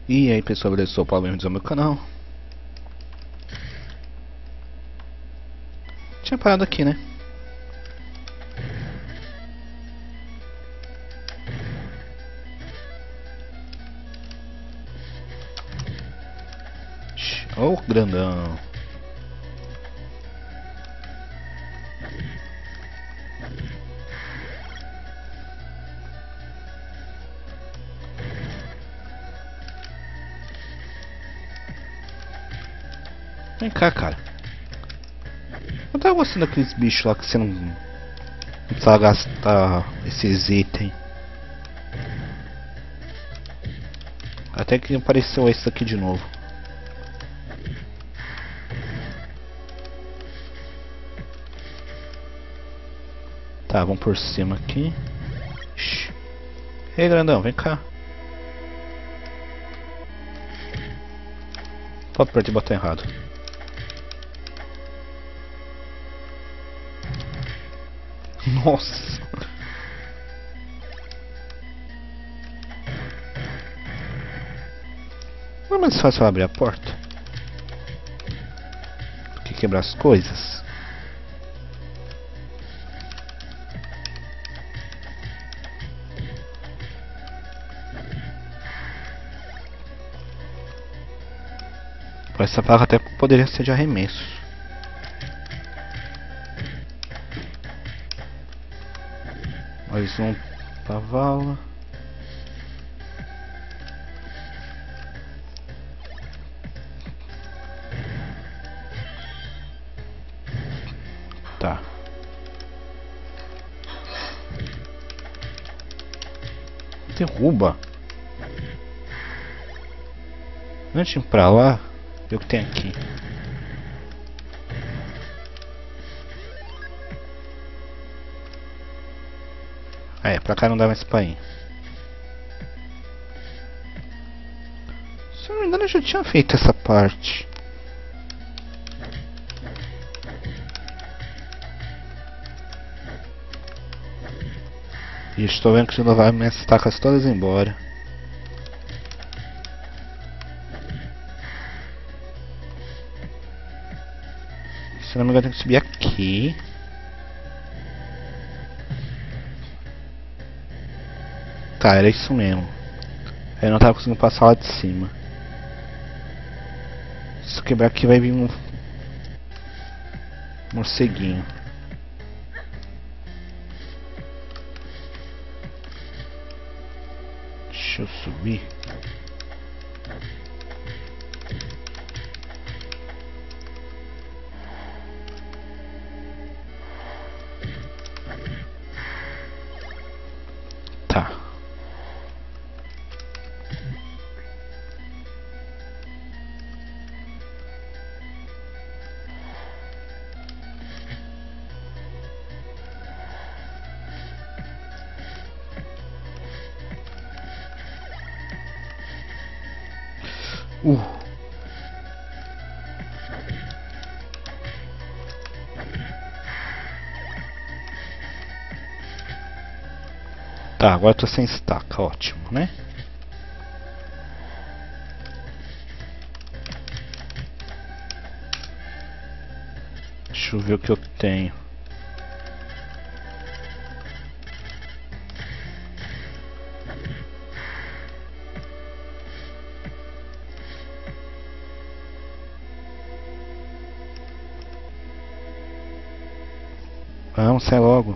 E aí pessoal, beleza? Eu sou o Paulo, bem-vindos ao meu canal. Tinha parado aqui, né? Ô, grandão. Vem cá, cara. Eu tava gostando daqueles bichos lá que você não precisava gastar esses itens. Até que apareceu esse aqui de novo. Tá, vamos por cima aqui. Ei, grandão, vem cá. Pode apertar o botão errado. Nossa. Não é mais fácil abrir a porta do que quebrar as coisas. Essa faca até poderia ser de arremesso. Mais um pra vala. Tá. Derruba. Antes de ir pra lá, ver o que tem aqui. Ah, é, pra cá não dá mais pra ir. Se eu não me engano, eu já tinha feito essa parte. E estou vendo que se levar minhas estacas todas embora. Se não me engano, tem que subir aqui. Tá, era isso mesmo. Eu não tava conseguindo passar lá de cima. Se eu quebrar aqui vai vir um morceguinho. Deixa eu subir. Tá. Tá, agora eu tô sem estaca, ótimo, né? Deixa eu ver o que eu tenho. Vamos, sai logo.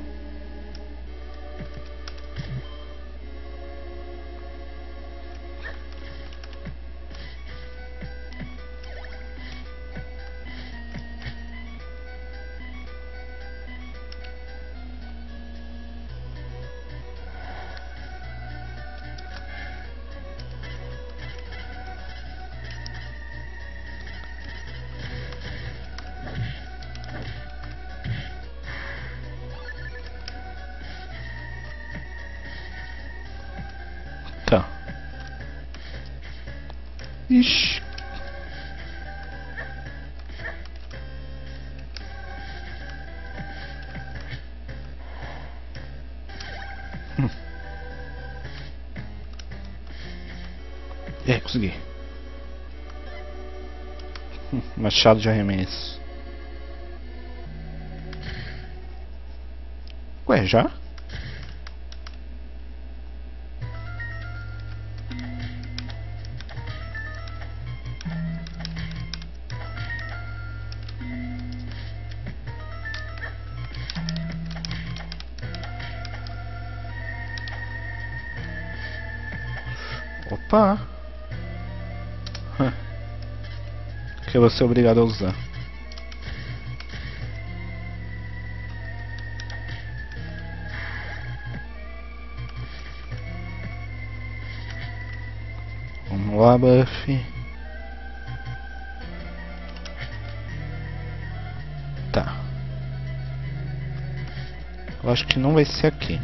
Tá. Ixi. É, consegui. Machado de arremesso. Ué, já? Opa! Que eu vou ser obrigado a usar. Vamos lá, Buffy. Tá. Eu acho que não vai ser aqui.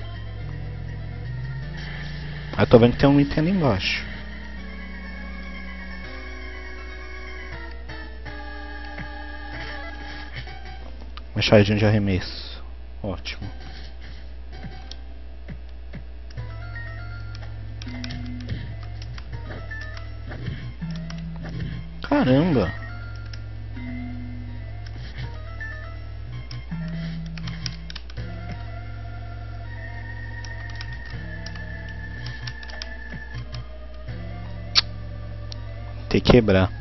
Eu tô vendo que tem um item ali embaixo. Machadinho de arremesso. Ótimo. Caramba! Tem que quebrar.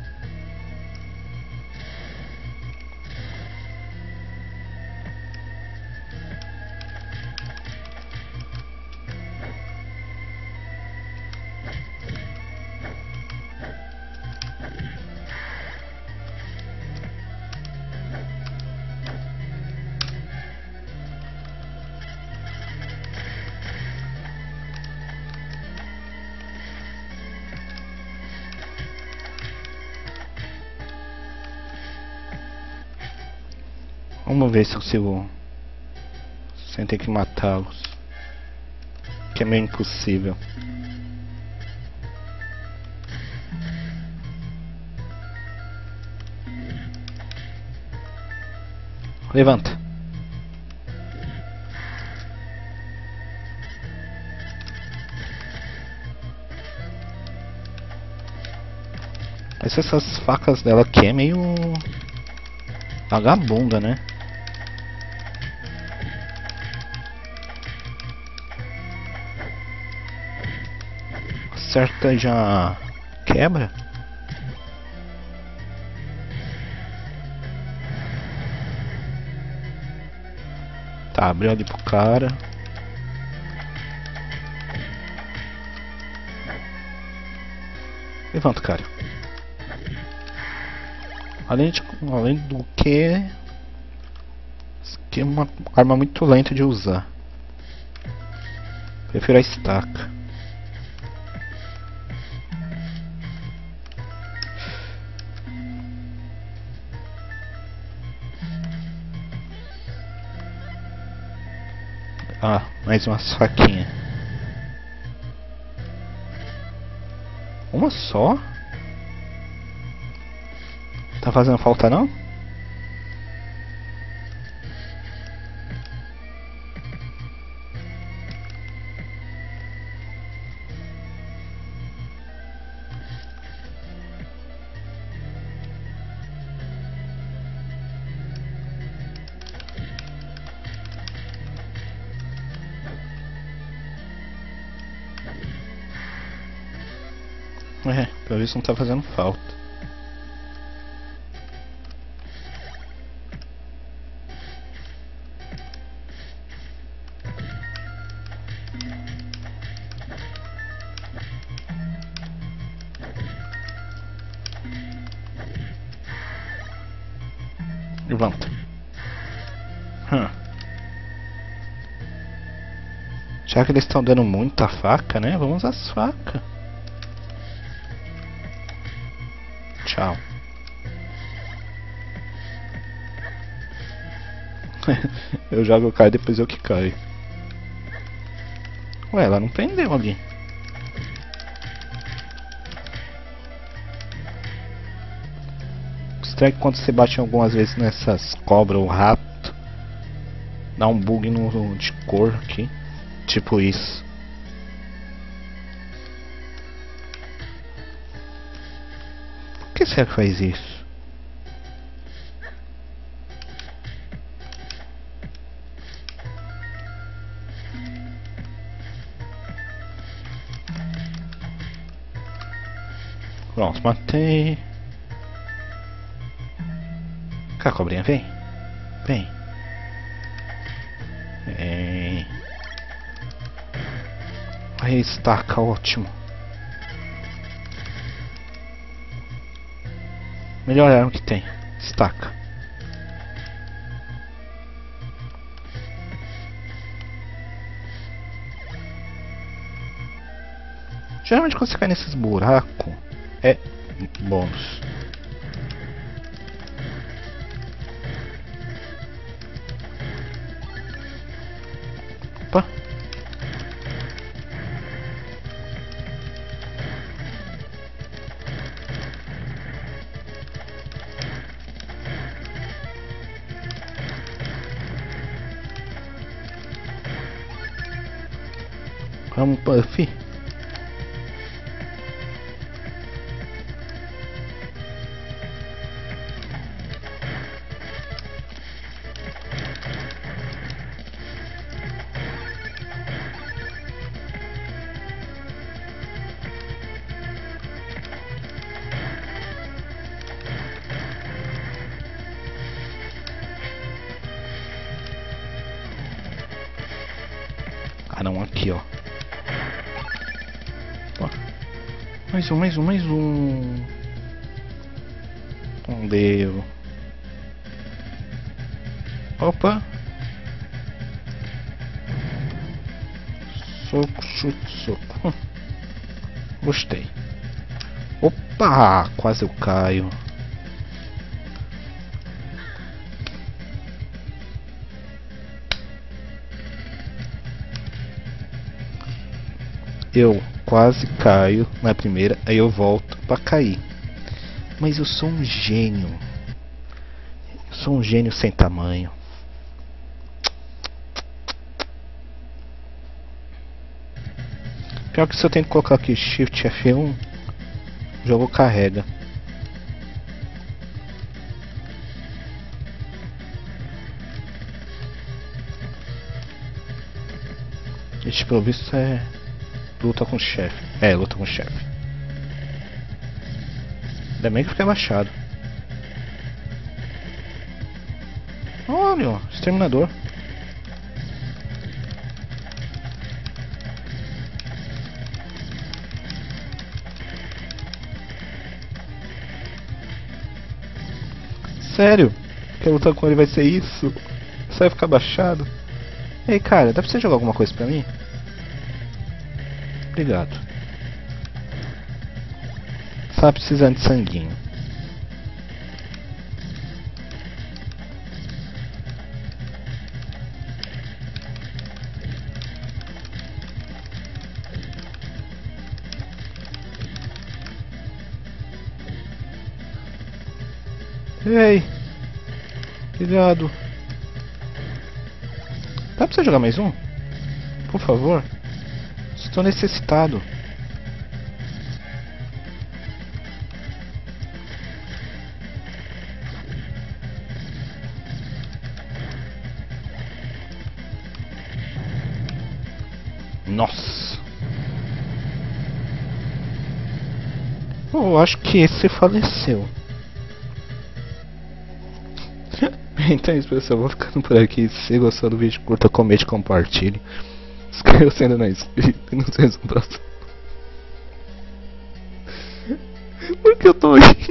Vamos ver se eu consigo sem ter que matá-los, que é meio impossível. Levanta. Mas essas facas dela aqui é meio vagabunda, né? Acerta e já quebra. Tá, abriu ali pro cara. Levanta, cara. Além do que, isso aqui é uma arma muito lenta de usar. Prefiro a estaca. Ah, mais umas faquinhas. Uma só? Tá fazendo falta não? É, pelo visto não tá fazendo falta. Levanta. Já que eles estão dando muita faca, né? Vamos usar as facas. Tchau. Eu jogo o cara e depois eu que caio. Ué, ela não prendeu ali. Estranho que quando você bate algumas vezes nessas cobras ou rato, dá um bug no de cor aqui. Tipo isso. Por que será que faz isso? Pronto, matei. Cá, cobrinha, vem. Vem. Vem. Aí, estaca, ótimo. Melhor arma que tem. Estaca. Geralmente quando você cai nesses buracos é bônus. Opa. Vamos, Puffy. Ah não, aqui ó. Ó. Mais um. Não deu. Opa. Soco, chute, soco. Gostei. Opa, quase eu caio. Eu quase caio na primeira, aí eu volto pra cair. Mas eu sou um gênio. Eu sou um gênio sem tamanho. Pior que se eu tento colocar aqui Shift F1, o jogo carrega. Este pelo visto é luta com o chefe. É, luta com o chefe. Ainda bem que fica abaixado. Olha, ó, exterminador. Sério? Que a luta com ele vai ser isso? Só vai ficar abaixado? Ei, cara, dá pra você jogar alguma coisa pra mim? Obrigado. Só precisando de sanguinho. Ei! Obrigado. Dá pra você jogar mais um? Por favor? Estou necessitado. Nossa. Eu acho que esse faleceu. Então é isso, pessoal. Eu vou ficando por aqui. Se gostou do vídeo, curta, comente, compartilhe. Inscreva se ainda não é inscrito e nos vemos no próximo. Por que eu tô aí?